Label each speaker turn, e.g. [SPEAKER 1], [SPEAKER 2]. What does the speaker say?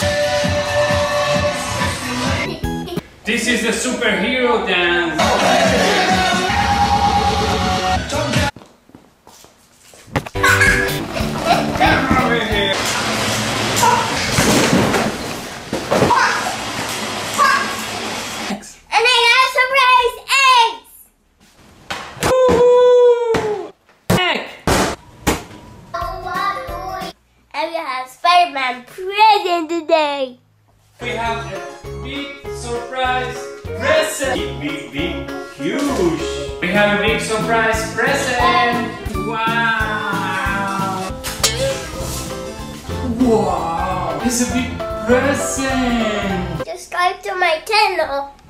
[SPEAKER 1] This is the superhero dance. Come over here.
[SPEAKER 2] And I got surprise eggs.
[SPEAKER 1] Woohoo! Egg.
[SPEAKER 2] And we have Spiderman present today.
[SPEAKER 1] We have a big surprise present. Big, huge. We have a big surprise present. Wow. Wow. It's a big present.
[SPEAKER 2] Subscribe to my channel.